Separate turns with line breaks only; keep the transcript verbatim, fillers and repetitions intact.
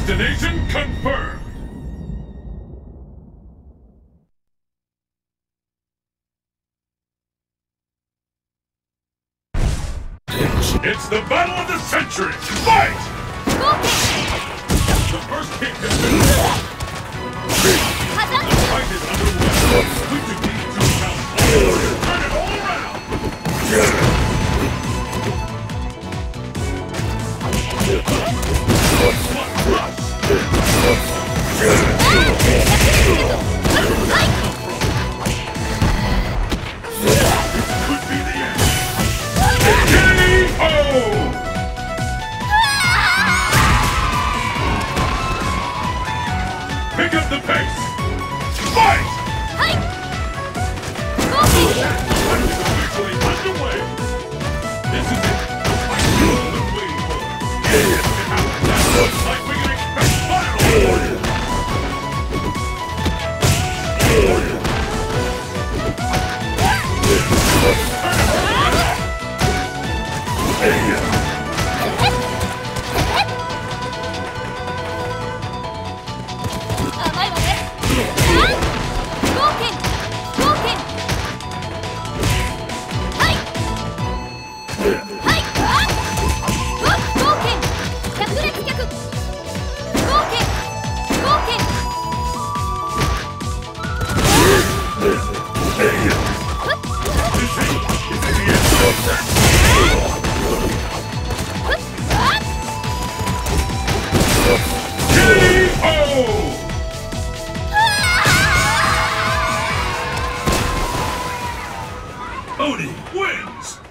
Destination confirmed! It's the battle of the century! Fight! The first kick has been won! The fight is underway! We just need to count all. Turn it all around! Could be the end! K O! Pick up the pace! Fight! The fight is officially underway! This is it! The fight you've been waiting for! It happens now! Like we can expect finally! Oni wins!